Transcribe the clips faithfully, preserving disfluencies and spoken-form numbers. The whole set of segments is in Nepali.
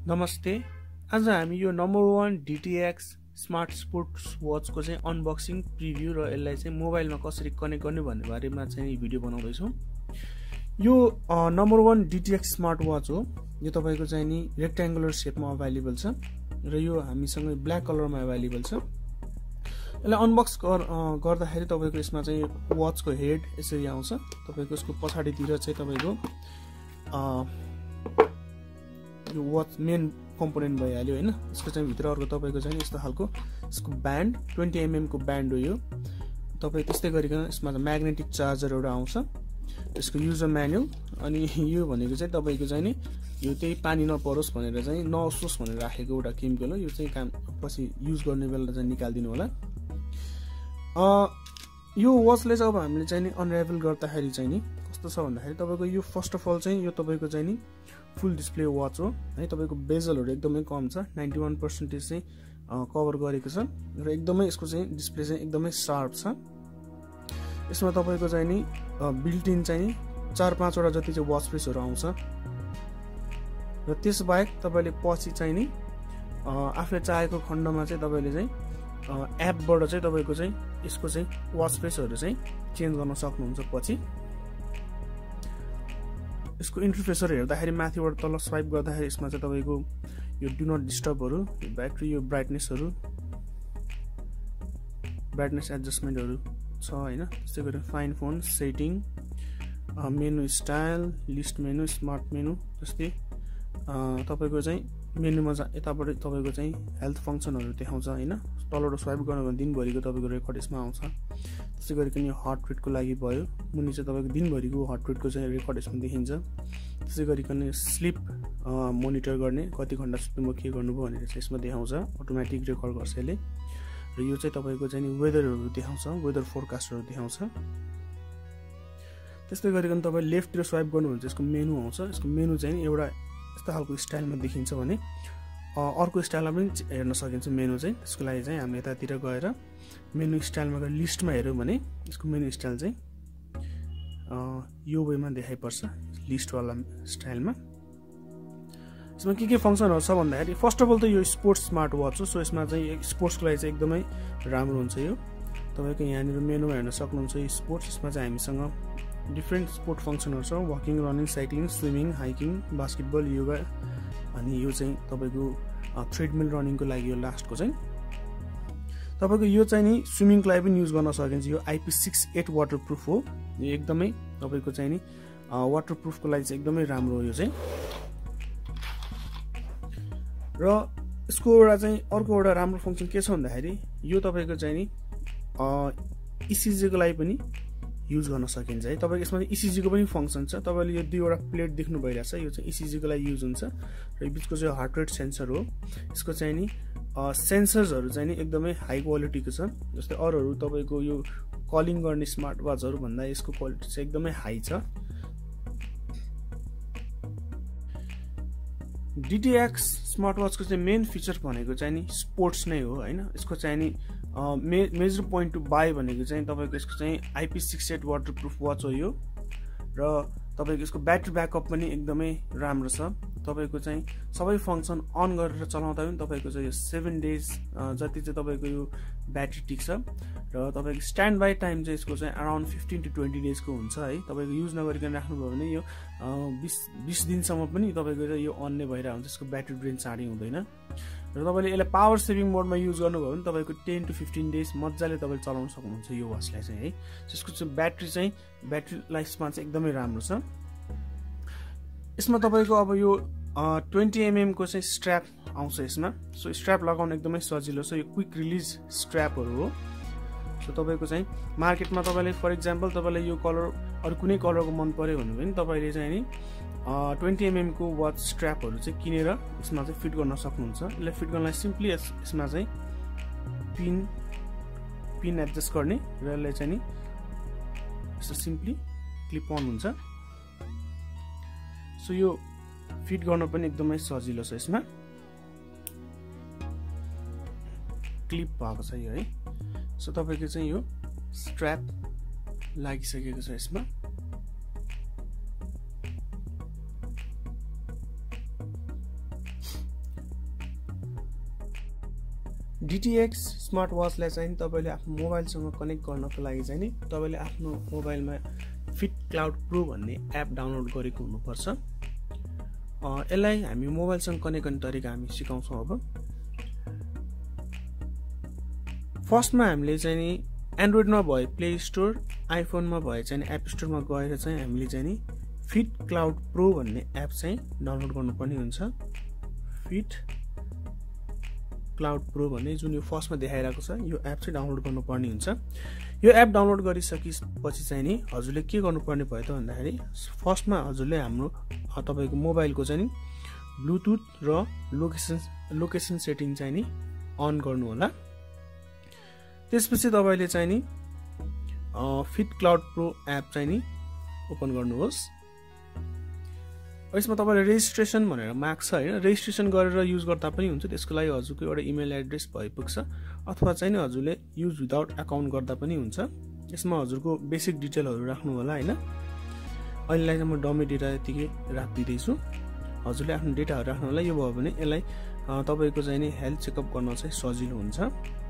नमस्ते। आज हामी यो number one D T X smart sports watch को चाहिँ अनबक्सिङ प्रिभ्यू र यसलाई चाहिँ मोबाइलमा कसरी कनेक्ट गर्ने भन्ने बारेमा चाहिँ भिडियो बनाउँदै छु। यो number one D T X smart watch हो। यो तपाईको चाहिँ नि रेक्ट्याङ्गुलर शेपमा अवेलेबल छ र यो हामीसँग ब्ल्याक कलरमा अवेलेबल छ। यसलाई अनबक्स गर गर्दाखेरि तपाईको यसमा चाहिँ वाचको हेड यसरी आउँछ। तपाईको यसको पछाडीतिर चाहिँ तपाईको अ यो वाच मेन कम्पोनेन्ट भइहाल्यो हैन। यसको चाहिँ भित्र अर्को तपाईको चाहिँ यस्तो खालको यसको ब्यान्ड ट्वेन्टी एम एम को ब्यान्ड हो यो। तपाई त्यस्तै गरिकन यसमा म्याग्नेटिक चार्जर एउटा आउँछ। यसको युजर म्यानुअल अनि यो भनेको चाहिँ तपाईको चाहिँ नि यो त्यही पानी नपरोस् भनेर चाहिँ नअसोस् भनेर राखेको एउटा केमिकल हो। यो चाहिँ काम पछि युज गर्ने बेला चाहिँ निकाल्दिनु होला। अ यो वाचले चाहिँ अब हामीले चाहिँ नि अनराभल गर्दाखेरि चाहिँ नि कस्तो छ भन्दाखेरि तपाईको यो फर्स्ट अफ अल चाहिँ यो तपाईको चाहिँ नि फुल डिस्प्ले वाच हो है। तपाईको बेजलहरु एकदमै कम छ, नाइन्टी वान पर्सेंट चाहिँ कभर गरेको छ र एकदमै यसको चाहिँ डिस्प्ले चाहिँ एकदमै शार्प छ। यसमा तपाईको चाहिँ नि बिल्ट इन चाहिँ चार पाँच वटा जति चाहिँ वाच फेसहरु आउँछ र त्यसबाहेक तपाईले पछि चाहिँ नि आफूले चाहेको खण्डमा चाहिँ तपाईले चाहिँ एपबाट चाहिँ तपाईको चाहिँ यसको चाहिँ वाच फेसहरु चाहिँ चेन्ज गर्न सक्नुहुन्छ। पछि यसको इन्टरफेसहरु हेर्दाखेरि माथिबाट तल स्वाइप गर्दाखेरि यसमा चाहिँ तपाईको यो डु नट डिस्टर्बहरु, ब्याट्री, यो ब्राइटनेसहरु, ब्राइटनेस एडजस्टमेन्टहरु छ हैन। त्यसै गरी fine phone setting, menu style, list menu, smart menu, जस्तै तपाईको चाहिँ मेनुमा यताबाट तपाईको चाहिँ हेल्थ फंक्सनहरु देखाउँछ हैन। तलबाट स्वाइप गर्नु भने दिनभरिको तपाईको रेकर्ड यसमा आउँछ। त्यसै गरिकन यो हार्ट रेटको लागि भयो, मुनि चाहिँ तपाईको दिनभरिको हार्ट रेटको चाहिँ रेकर्ड यसमा देखिन्छ। त्यसै गरिकन स्लिप मोनिटर गर्ने कति घण्टा सुत्नुभयो के गर्नुभयो भनेर चाहिँ यसमा देखाउँछ, अटोमेटिक रेकर्ड गर्छ यसले। र यो चाहिँ तपाईको चाहिँ नि वेदरहरु देखाउँछ, वेदर फोरकास्टहरु देखाउँछ। त्यस्तै गरिकन तपाई लेफ्टतिर स्वाइप गर्नुहुन्छ यसको मेनु आउँछ। यसको मेनु चाहिँ एउटा यस्तो खालको स्टाइलमा देखिन्छ भने अर्को स्टाइलमा पनि हेर्न सकिन्छ मेनु चाहिँ। त्यसको लागि चाहिँ हामी यतातिर गएर मेनु स्टाइलमा गएर लिस्टमा हेर्यौं भने यसको मेनु स्टाइल चाहिँ यो वेमा देखाइपर्छ, लिस्ट वाला स्टाइलमा। यसमा के के फंक्सनहरु छ भन्दाखेरि फर्स्ट अफ अल त यो स्पोर्ट्स स्मार्ट वाच हो। सो यसमा चाहिँ स्पोर्ट्सको लागि चाहिँ एकदमै राम्रो हुन्छ यो। तपाईको यहाँनिर मेनुमा हेर्न सक्नुहुन्छ यो स्पोर्ट्स। यसमा चाहिँ हामीसँग डिफरेन्ट स्पोर्ट फंक्सनहरु छ, walking, running, cycling, swimming, hiking, basketball, yoga अनि यो चाहिँ तपाईको ट्रेडमिल रनिङको लागि यो लास्टको चाहिँ तपाईको यो चाहिँ नि स्विमिङको लागि पनि युज गर्न सकिन्छ। यो I P six eight waterproof हो। यो एकदमै तपाईको चाहिँ नि वाटरप्रुफको लागि चाहिँ एकदमै राम्रो हो यो चाहिँ। र यसको एउटा चाहिँ अर्को एउटा राम्रो फंक्सन के छ भन्दाखेरि यो तपाईको चाहिँ नि E C G को लागि पनि युज गर्न सकिन्छ है। तपाईको यसमा E C G को पनि फंक्सन छ। तपाईले यो दुईवटा प्लेट देख्नु भइरहेछ, यो चाहिँ E C G को लागि युज हुन्छ र यो बीचको चाहिँ हार्ट रेट सेन्सर हो। यसको चाहिँ नि सेन्सर्सहरु चाहिँ नि एकदमै हाई क्वालिटीको छ। जस्तै अरूहरु तपाईको यो कलिङ गर्ने स्मार्ट वाचहरु भन्दा यसको क्वालिटी चाहिँ एकदमै हाई छ। D T X स्मार्ट वाचको चाहिँ मेन फिचर भनेको चाहिँ नि स्पोर्ट्स नै हो हैन। यसको चाहिँ नि मे मेजर पोइन्ट टु बाई भनेको चाहिँ तपाईको यसको चाहिँ I P six eight waterproof watch हो यो। र तपाईको यसको ब्याट्री ब्याकअप पनि एकदमै राम्रो छ। तपाईको चाहिँ सबै फंक्सन अन गरेर चलाउँदा पनि तपाईको चाहिँ यो सेभेन डेज जति चाहिँ तपाईको यो ब्याट्री टिक्छ र तपाईको स्ट्यान्ड बाई टाइम चाहिँ यसको चाहिँ around fifteen to twenty days को हुन्छ है। तपाईको युज नगरिकन राख्नुभयो भने यो बीस बीस दिनसम्म पनि तपाईको चाहिँ यो अन नै भइरा हुन्छ। यसको ब्याट्री ड्रेन चाँडै हुँदैन र तपाईले यसलाई पावर सेभिङ मोडमा युज गर्नुभयो भने तपाईको टेन टु फिफ्टीन डेज मज्जाले तपाईले चलाउन सक्नुहुन्छ यो वाचलाई चाहिँ है। यसको चाहिँ ब्याट्री चाहिँ ब्याट्री लाइफमा चाहिँ एकदमै राम्रो छ। यसमा तपाईको अब यो ट्वेन्टी एम एम को चाहिँ स्ट्र्याप आउँछ यसमा। सो स्ट्र्याप लगाउन एकदमै सजिलो छ। यो क्विक रिलिज स्ट्र्यापहरु हो। सो तपाईको चाहिँ मार्केटमा तपाईले फर एक्जाम्पल तपाईले यो कलर अरु कुनै कलरको मन पर्यो भने पनि तपाईले चाहिँ नि ट्वेन्टी एम एम को वाच स्ट्र्यापहरु चाहिँ किनेर यसमा चाहिँ फिट गर्न सक्नुहुन्छ। यसलाई फिट गर्नलाई सिम्पली यसमा चाहिँ पिन पिन एडजस्ट गर्ने र यसलाई चाहिँ नि यसो सिम्पली क्लिप अन हुन्छ। सो यो फिट गर्न पनि एकदमै सजिलो छ। यसमा क्लिप भएको छ यो है। सो तपाईको चाहिँ यो स्ट्र्याप लागिसकेको छ यसमा। डिटिएक्स स्मार्ट वाचलाई चाहिँ तपाईँले आफ्नो मोबाइलसँग कनेक्ट गर्नको लागि चाहिँ नि तपाईँले आफ्नो मोबाइलमा फिट क्लाउड प्रो भन्ने एप डाउनलोड गरेको हुनुपर्छ। यसलाई हामी मोबाइलसँग कनेक्ट गर्ने तरिका हामी सिकाउँछौँ। अब फर्स्टमा हामीले चाहिँ नि एन्ड्रोइडमा भए प्ले स्टोर, आइफोनमा भए चाहिँ एप स्टोरमा गएर चाहिँ हामीले चाहिँ नि फिट क्लाउड प्रो भन्ने एप चाहिँ डाउनलोड गर्नुपर्ने हुन्छ। फिट क्लाउड प्रो भन्ने जुन यो फर्स्टमा देखाइरहेको छ यो एप चाहिँ डाउनलोड गर्नुपर्ने हुन्छ। यो एप डाउनलोड गरिसकेपछि चाहिँ नि हजुरले के गर्नुपर्ने भयो त भन्दाखेरि फर्स्टमा हजुरले हाम्रो तपाईँको मोबाइलको चाहिँ नि ब्लुटुथ र लोकेसन लोकेसन सेटिङ चाहिँ नि अन गर्नु होला। त्यसपछि तपाईँले चाहिँ नि फिट क्लाउड प्रो एप चाहिँ नि ओपन गर्नुहोस्। यसमा तपाईँले रेजिस्ट्रेसन भनेर माग्छ होइन, रेजिस्ट्रेसन गरेर युज गर्दा पनि हुन्छ। त्यसको लागि हजुरको एउटा इमेल एड्रेस भइपुग्छ अथवा चाहिँ नि हजुरले युज विदाउट एकाउन्ट गर्दा पनि हुन्छ। यसमा हजुरको बेसिक डिटेलहरू राख्नु होला होइन। अहिलेलाई चाहिँ म डमी डेटा यतिकै राखिदिँदैछु। हजुरले आफ्नो डेटाहरू राख्नु होला। यो भयो भने यसलाई तपाईँको चाहिँ नि हेल्थ चेकअप गर्न चाहिँ सजिलो हुन्छ।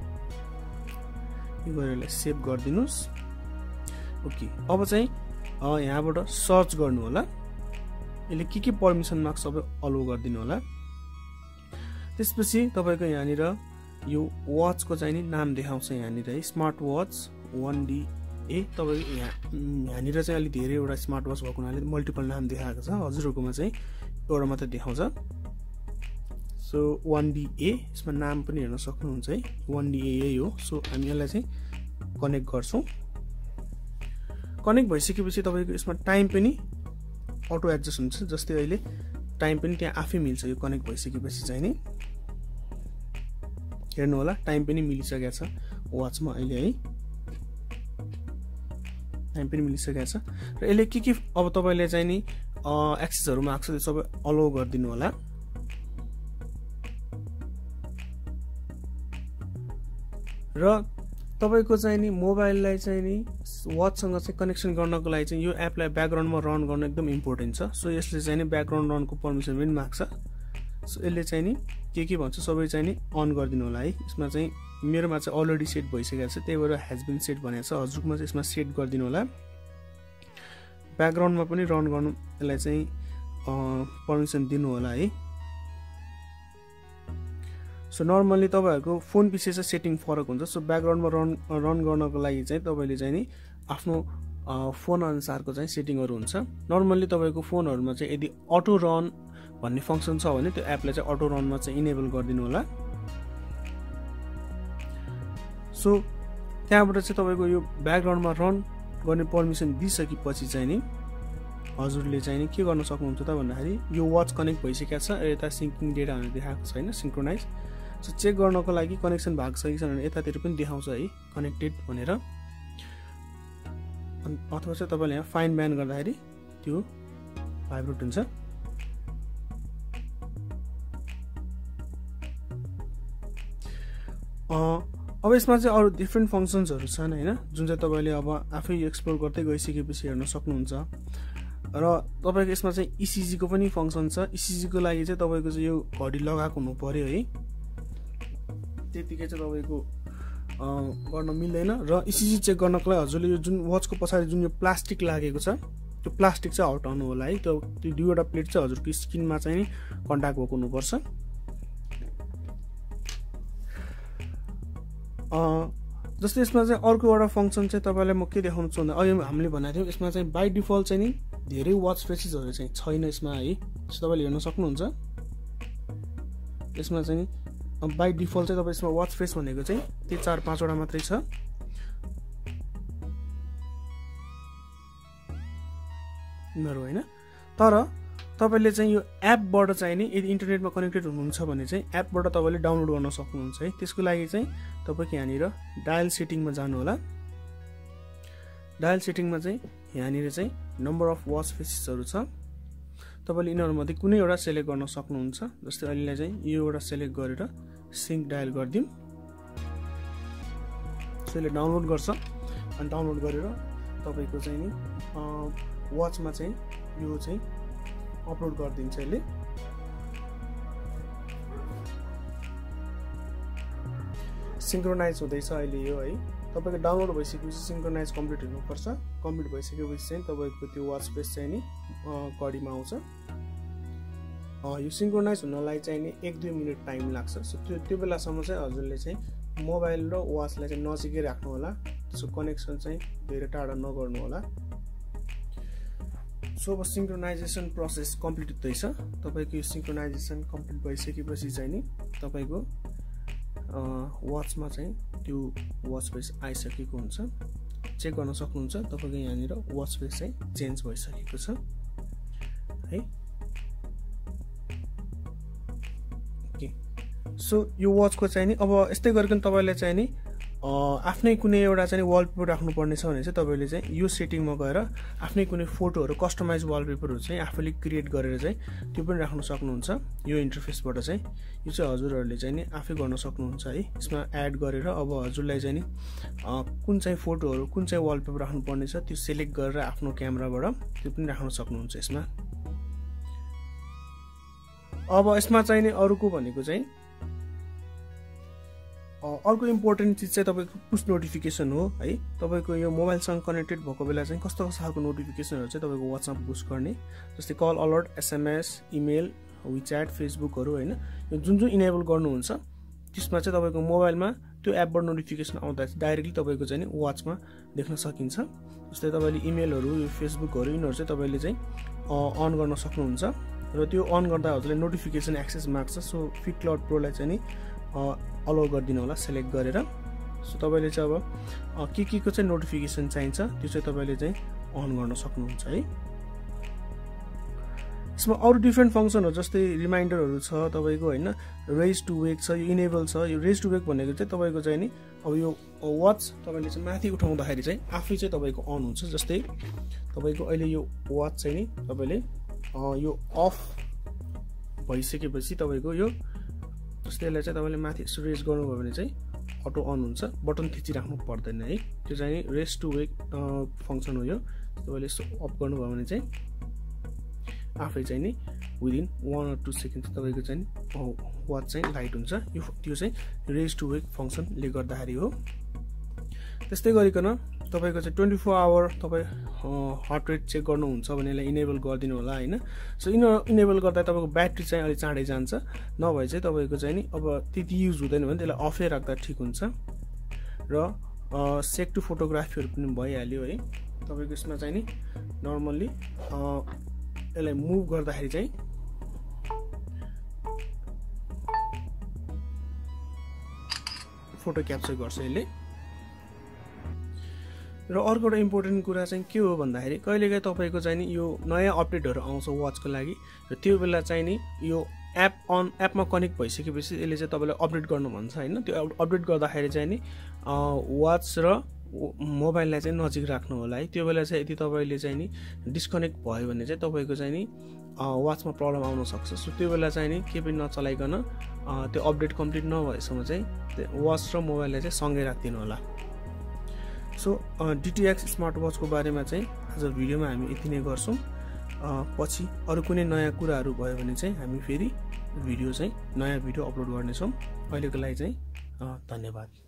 यो गरेर यसलाई सेभ गरिदिनुहोस्। ओके, अब चाहिँ यहाँबाट सर्च गर्नु होला। यसले के के पर्मिसन माग्छ सबै अलो गरिदिनु होला। त्यसपछि तपाईँको यहाँनिर यो वाचको चाहिँ नि नाम देखाउँछ यहाँनिर है, smart watch one D A. तपाईँको यहाँ यहाँनिर चाहिँ अलिक धेरैवटा स्मार्ट वाच भएको हुनाले मल्टिपल नाम देखाएको छ। हजुरहरूकोमा चाहिँ एउटा मात्रै देखाउँछ। सो वान डी ए, यसमा नाम पनि हेर्न सक्नुहुन्छ है, वान डी ए यही हो। सो हामी यसलाई चाहिँ कनेक्ट गर्छौँ। कनेक्ट भइसकेपछि तपाईँको यसमा टाइम पनि अटो एडजस्ट हुन्छ। जस्तै अहिले टाइम पनि त्यहाँ आफै मिल्छ। यो कनेक्ट भइसकेपछि चाहिँ नि हेर्नु होला टाइम पनि मिलिसकेको छ वाचमा अहिले है, टाइम पनि मिलिसकेको छ। र यसले के के अब तपाईँले चाहिँ नि एक्सेसहरू माग्छ त्यो सबै अलो गरिदिनु होला। र तपाईँको चाहिँ नि मोबाइललाई चाहिँ नि वाचसँग चाहिँ कनेक्सन गर्नको लागि चाहिँ यो एपलाई ब्याकग्राउन्डमा रन गर्न एकदम इम्पोर्टेन्ट छ। सो यसले चाहिँ नि ब्याकग्राउन्ड रनको पर्मिसन पनि माग्छ। सो यसले चाहिँ नि के के भन्छ सबै चाहिँ नि अन गरिदिनु होला है। यसमा चाहिँ मेरोमा चाहिँ अलरेडी सेट भइसकेको छ, त्यही भएर हेज बिन सेट भनेको छ। हजुरकोमा चाहिँ यसमा सेट गरिदिनु होला। ब्याकग्राउन्डमा पनि रन गर्नु यसलाई चाहिँ पर्मिसन दिनु होला है। सो नर्मल्ली तपाईँहरूको फोन पछि चाहिँ सेटिङ फरक हुन्छ। सो ब्याकग्राउन्डमा रन रन गर्नको लागि चाहिँ तपाईँले चाहिँ नि आफ्नो फोन अनुसारको चाहिँ सेटिङहरू हुन्छ। नर्मल्ली तपाईँको फोनहरूमा चाहिँ यदि अटो रन भन्ने फङ्सन छ भने त्यो एपलाई चाहिँ अटो रनमा चाहिँ इनेबल गरिदिनु होला। सो त्यहाँबाट चाहिँ तपाईँको यो ब्याकग्राउन्डमा रन गर्ने पर्मिसन दिइसकेपछि चाहिँ नि हजुरले चाहिँ नि के गर्न सक्नुहुन्छ त भन्दाखेरि यो वाच कनेक्ट भइसकेको छ। यता सिङ्किङ डेटा भनेर देखाएको छैन, सिङ्क्रोनाइज। सो चेक गर्नको लागि कनेक्सन भएको छ कि छैन भने यतातिर पनि देखाउँछ है कनेक्टेड भनेर। अथवा चाहिँ तपाईँले यहाँ फाइन ब्यान गर्दाखेरि त्यो भाइब्रेट हुन्छ। अब यसमा चाहिँ अरू डिफ्रेन्ट फङ्सन्सहरू छन् होइन, जुन चाहिँ तपाईँले अब आफै एक्सप्लोर गर्दै गइसकेपछि हेर्न सक्नुहुन्छ। र तपाईँको यसमा चाहिँ इसिजीको पनि फङ्सन छ। इसिजीको लागि चाहिँ तपाईँको चाहिँ यो घडी लगाएको हुनु पर्यो है, त्यतिकै चाहिँ तपाईँको गर्न मिल्दैन। र इसिजी चेक गर्नको लागि हजुरले यो जुन वाचको पछाडि जुन यो प्लास्टिक लागेको छ त्यो प्लास्टिक चाहिँ हटाउनु होला है। त्यो त्यो दुईवटा प्लेट चाहिँ हजुरको स्किनमा चाहिँ कन्ट्याक्ट भएको हुनुपर्छ। जस्तै यसमा चाहिँ अर्को एउटा फङ्सन चाहिँ तपाईँलाई म के देखाउनु छु भन्दा अहिले हामीले भनेको थियौँ यसमा चाहिँ बाई डिफल्ट चाहिँ नि धेरै वाच फेसेसहरू चाहिँ छैन यसमा है। तपाईँले हेर्न सक्नुहुन्छ यसमा चाहिँ बाई डिफल्ट चाहिँ तपाईँ यसमा वाच फेस भनेको चाहिँ त्यही चार पाँचवटा मात्रै छ। यिनीहरू होइन, तर तपाईँले चाहिँ यो एपबाट चाहिँ नि यदि इन्टरनेटमा कनेक्टेड हुनुहुन्छ भने चाहिँ एपबाट तपाईँले डाउनलोड गर्न सक्नुहुन्छ है। त्यसको लागि चाहिँ तपाईँको यहाँनिर डायल सेटिङमा जानु होला। डायल सेटिङमा चाहिँ यहाँनिर चाहिँ नम्बर अफ वाच फेसेसहरू छ। तपाईँले यिनीहरूमध्ये कुनै एउटा सेलेक्ट गर्न सक्नुहुन्छ। जस्तै अहिले चाहिँ यो एउटा सेलेक्ट गरेर सिङ्क डायल गरिदिउँ। त्यसले डाउनलोड गर्छ अनि डाउनलोड गरेर तपाईँको चाहिँ नि वाचमा चाहिँ यो चाहिँ अपलोड गरिदिन्छ यसले। सिङ्क्रोनाइज हुँदैछ अहिले यो है। तपाईँको डाउनलोड भइसकेपछि सिङ्क्रोनाइज कम्प्लिट हुनुपर्छ। कम्प्लिट भइसकेपछि चाहिँ तपाईँको त्यो वाच फेस चाहिँ नि घडीमा आउँछ। यो सिङ्क्रोनाइज हुनलाई चाहिँ नि एक दुई मिनट टाइम लाग्छ। सो त्यो त्यो बेलासम्म चाहिँ हजुरले चाहिँ मोबाइल र वाचलाई चाहिँ नजिकै राख्नु होला। त्यसको कनेक्सन चाहिँ धेरै टाढा नगर्नु होला। सो अब सिङ्क्रोनाइजेसन प्रोसेस कम्प्लिट हुँदैछ। तपाईँको यो सिङ्क्रोनाइजेसन कम्प्लिट भइसकेपछि चाहिँ नि तपाईँको वाचमा चाहिँ त्यो वाच फेस आइसकेको हुन्छ। चेक गर्न सक्नुहुन्छ तपाईँको यहाँनिर वाच फेस चाहिँ चेन्ज भइसकेको छ है। ओके, सो यो वाचको चाहिँ नि अब यस्तै गरिकन तपाईँले चाहिँ नि आफ्नै कुनै एउटा चाहिँ वालपेपर राख्नुपर्ने छ भने चाहिँ तपाईँले चाहिँ यो सेटिङमा गएर आफ्नै कुनै फोटोहरू कस्टमाइज वालपेपरहरू चाहिँ आफूले क्रिएट गरेर चाहिँ त्यो पनि राख्न सक्नुहुन्छ। यो इन्टरफेसबाट चाहिँ यो चाहिँ हजुरहरूले चाहिँ नि आफै गर्न सक्नुहुन्छ है। यसमा एड गरेर अब हजुरलाई चाहिँ नि कुन चाहिँ फोटोहरू कुन चाहिँ वालपेपर राख्नुपर्ने छ त्यो सिलेक्ट गरेर आफ्नो क्यामेराबाट त्यो पनि राख्न सक्नुहुन्छ यसमा। अब यसमा चाहिँ नि अरूको भनेको चाहिँ अर्को इम्पोर्टेन्ट चिज चाहिँ तपाईँको पुश नोटिफिकेसन हो है। तपाईँको यो मोबाइलसँग कनेक्टेड भएको बेला चाहिँ कस्तो कस्तो खालको नोटिफिकेसनहरू चाहिँ तपाईँको वाट्सएप पुश गर्ने, जस्तै call alert, SMS, email, WeChat, फेसबुकहरू होइन, यो जुन जुन इनेबल गर्नुहुन्छ त्यसमा चाहिँ तपाईँको मोबाइलमा त्यो एपबाट नोटिफिकेसन आउँदा डाइरेक्टली तपाईँको चाहिँ नि वाचमा देख्न सकिन्छ। जस्तै तपाईँले इमेलहरू, यो फेसबुकहरू यिनीहरू चाहिँ तपाईँले चाहिँ अन गर्न सक्नुहुन्छ र त्यो अन गर्दा हजुरले नोटिफिकेसन एक्सेस माग्छ। सो फिट क्लाउड प्रोलाई चाहिँ नि अलाउ गरिदिनु होला सेलेक्ट गरेर। सो तपाईँले चाहिँ अब के के को चाहिँ नोटिफिकेसन चाहिन्छ त्यो चाहिँ तपाईँले चाहिँ अन गर्न सक्नुहुन्छ है। यसमा अरू डिफ्रेन्ट फङ्सनहरू जस्तै रिमाइन्डरहरू छ तपाईँको होइन, रेज टु वेक छ, यो इनेबल छ। यो रेज टु वेक भनेको चाहिँ तपाईँको चाहिँ नि अब यो वाच तपाईँले चाहिँ माथि उठाउँदाखेरि चाहिँ आफै चाहिँ तपाईँको अन हुन्छ। जस्तै तपाईँको अहिले यो वाच चाहिँ नि तपाईँले यो अफ भइसकेपछि तपाईँको यो जस्तै यसलाई चाहिँ तपाईँले माथि रेज गर्नुभयो भने चाहिँ अटो अन हुन्छ, बटन थिचिराख्नु पर्दैन है। त्यो चाहिँ रेज टु वेक फङ्सन हो यो। तपाईँले यसो अफ गर्नुभयो भने चाहिँ आफै चाहिँ नि within one or two second तपाईँको चाहिँ वाच चाहिँ लाइट हुन्छ। यो त्यो चाहिँ रेज टु वेक फङ्सनले गर्दाखेरि हो। त्यस्तै गरिकन तपाईँको चाहिँ ट्वेन्टी फोर आवर तपाईँ हार्ट रेट चेक गर्नुहुन्छ भने यसलाई इनेबल गरिदिनु होला होइन। सो इन इनेबल गर्दा तपाईँको ब्याट्री चाहिँ अलिक चाँडै जान्छ, नभए चाहिँ तपाईँको चाहिँ नि अब त्यति युज हुँदैन भने त्यसलाई अफै राख्दा ठिक हुन्छ। र सेक टु फोटोग्राफीहरू पनि भइहाल्यो है। तपाईँको यसमा चाहिँ नि नर्मल्ली यसलाई मुभ गर्दाखेरि चाहिँ फोटो क्याप्चर गर्छ यसले। र अर्को एउटा इम्पोर्टेन्ट कुरा चाहिँ के हो भन्दाखेरि कहिलेकाहीँ तपाईँको चाहिँ नि यो नयाँ अपडेटहरू आउँछ वाचको लागि, र त्यो बेला चाहिँ नि यो एप अन एपमा कनेक्ट भइसकेपछि यसले चाहिँ तपाईँलाई अपडेट गर्नु भन्छ होइन। त्यो अपडेट गर्दाखेरि चाहिँ नि वाच र मोबाइललाई चाहिँ नजिक राख्नु होला है। त्यो बेला चाहिँ यदि तपाईँले चाहिँ नि डिस्कनेक्ट भयो भने चाहिँ तपाईँको चाहिँ नि वाचमा प्रब्लम आउन सक्छ। सो त्यो बेला चाहिँ नि केही पनि नचलाइकन त्यो अपडेट कम्प्लिट नभएसम्म चाहिँ वाच र मोबाइललाई चाहिँ सँगै राखिदिनु होला। सो डिटिएक्स स्मार्ट वाचको बारेमा चाहिँ आज भिडियोमा हामी यति नै गर्छौँ। पछि अरू कुनै नयाँ कुराहरू भयो भने चाहिँ हामी फेरि भिडियो चाहिँ नयाँ भिडियो अपलोड गर्नेछौँ। अहिलेको लागि चाहिँ धन्यवाद।